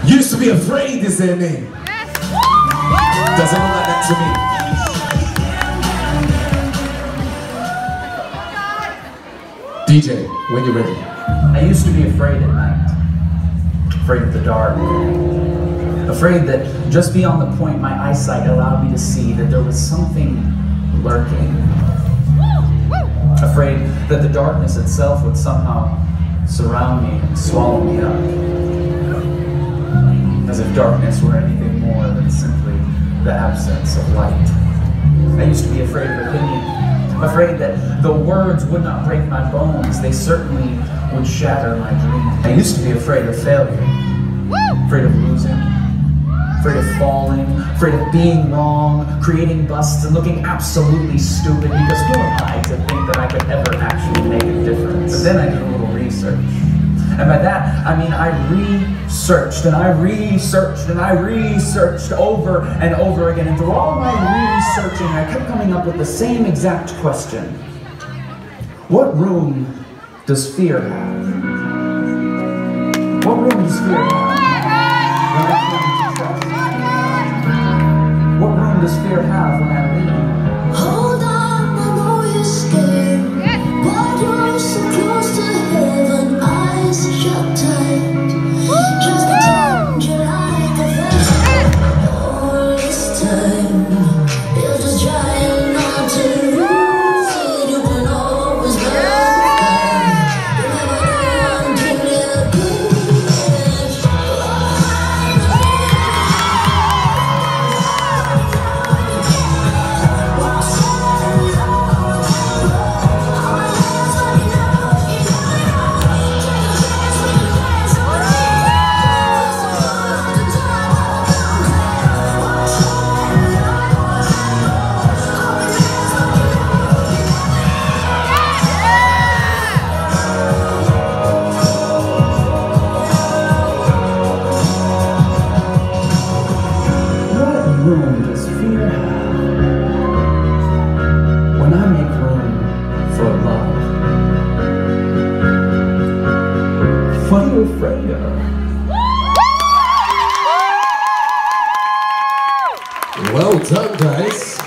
Used to be afraid to say a name. Does anyone like that to me? DJ, when you're ready. I used to be afraid at night. Afraid of the dark. Afraid that just beyond the point my eyesight allowed me to see that there was something lurking. Afraid that the darkness itself would somehow surround me and swallow me up. As if darkness were anything more than simply the absence of light. I used to be afraid of opinion. Afraid that the words would not break my bones, they certainly would shatter my dreams. I used to be afraid of failure. Afraid of losing. Afraid of falling, afraid of being wrong, creating busts and looking absolutely stupid, because who am I to think that I could ever actually make a difference? But then I did a little research. And by that, I mean I researched and I researched and I researched over and over again. And through all my researching, I kept coming up with the same exact question. What room does fear have? What room does fear have? What room does fear have when I leave? Hold on, I know you're scared, but you're so close to heaven, eyes shut tight. Just pretend you're like a fast all this time. You're just trying not to lose it. You can always go back. You never know until you're good. Room does fear have when I make room for love? What are you afraid of? Well done, guys.